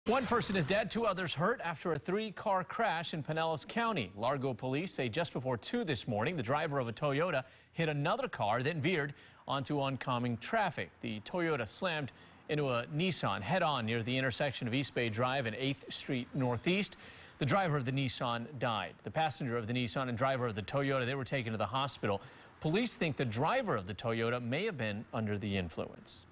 One person is dead, two others hurt after a three-car crash in Pinellas County. Largo police say just before 2 this morning, the driver of a Toyota hit another car, then veered onto oncoming traffic. The Toyota slammed into a Nissan head-on near the intersection of East Bay Drive and 8th Street Northeast. The driver of the Nissan died. The passenger of the Nissan and driver of the Toyota, they were taken to the hospital. Police think the driver of the Toyota may have been under the influence.